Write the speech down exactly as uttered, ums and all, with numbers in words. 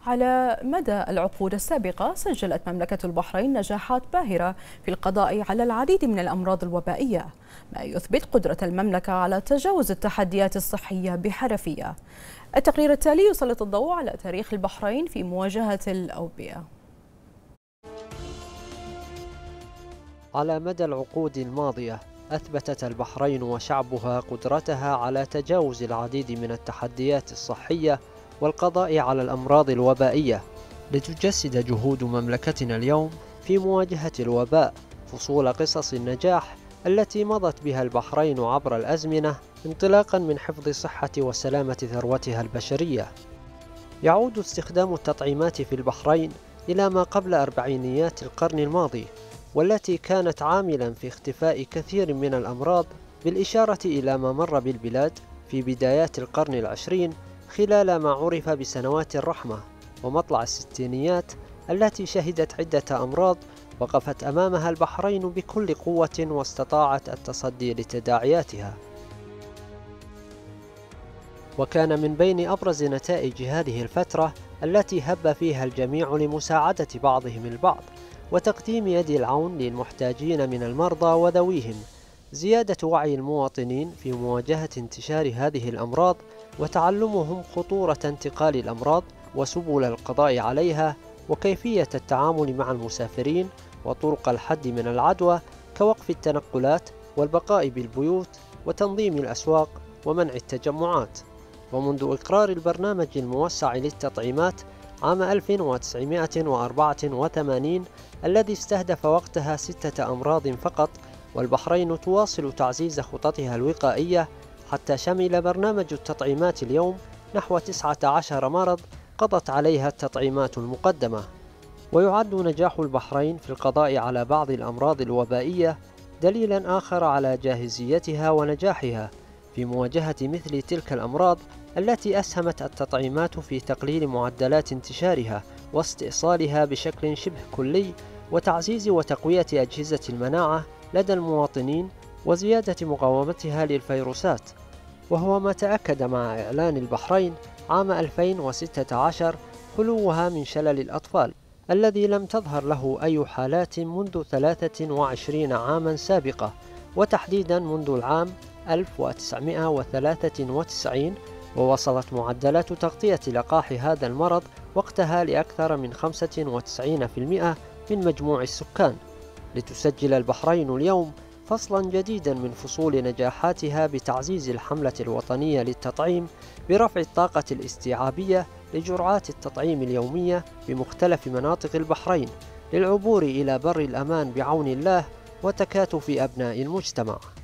على مدى العقود السابقة سجلت مملكة البحرين نجاحات باهرة في القضاء على العديد من الأمراض الوبائية، ما يثبت قدرة المملكة على تجاوز التحديات الصحية بحرفية. التقرير التالي يسلط الضوء على تاريخ البحرين في مواجهة الأوبئة. على مدى العقود الماضية أثبتت البحرين وشعبها قدرتها على تجاوز العديد من التحديات الصحية والقضاء على الأمراض الوبائية، لتجسد جهود مملكتنا اليوم في مواجهة الوباء فصول قصص النجاح التي مضت بها البحرين عبر الأزمنة، انطلاقا من حفظ صحة وسلامة ثروتها البشرية. يعود استخدام التطعيمات في البحرين إلى ما قبل أربعينيات القرن الماضي، والتي كانت عاملا في اختفاء كثير من الأمراض، بالإشارة إلى ما مر بالبلاد في بدايات القرن العشرين خلال ما عرف بسنوات الرحمة ومطلع الستينيات، التي شهدت عدة أمراض وقفت أمامها البحرين بكل قوة واستطاعت التصدي لتداعياتها. وكان من بين أبرز نتائج هذه الفترة التي هب فيها الجميع لمساعدة بعضهم البعض وتقديم يد العون للمحتاجين من المرضى وذويهم، زيادة وعي المواطنين في مواجهة انتشار هذه الأمراض وتعلمهم خطورة انتقال الأمراض وسبل القضاء عليها وكيفية التعامل مع المسافرين وطرق الحد من العدوى كوقف التنقلات والبقاء بالبيوت وتنظيم الأسواق ومنع التجمعات. ومنذ إقرار البرنامج الموسع للتطعيمات عام ألف وتسعمائة وأربعة وثمانين الذي استهدف وقتها ستة أمراض فقط، والبحرين تواصل تعزيز خططها الوقائية حتى شمل برنامج التطعيمات اليوم نحو تسعة عشر مرض قضت عليها التطعيمات المقدمة. ويعد نجاح البحرين في القضاء على بعض الأمراض الوبائية دليلا آخر على جاهزيتها ونجاحها في مواجهة مثل تلك الأمراض التي أسهمت التطعيمات في تقليل معدلات انتشارها واستئصالها بشكل شبه كلي، وتعزيز وتقوية أجهزة المناعة لدى المواطنين وزيادة مقاومتها للفيروسات، وهو ما تأكد مع إعلان البحرين عام ألفين وستة عشر خلوها من شلل الأطفال الذي لم تظهر له أي حالات منذ ثلاثة وعشرين عاما سابقة، وتحديدا منذ العام ألف وتسعمائة وثلاثة وتسعين، ووصلت معدلات تغطية لقاح هذا المرض وقتها لأكثر من خمسة وتسعين بالمئة من مجموع السكان، لتسجل البحرين اليوم فصلا جديدا من فصول نجاحاتها بتعزيز الحملة الوطنية للتطعيم برفع الطاقة الاستيعابية لجرعات التطعيم اليومية بمختلف مناطق البحرين للعبور إلى بر الأمان بعون الله وتكاتف أبناء المجتمع.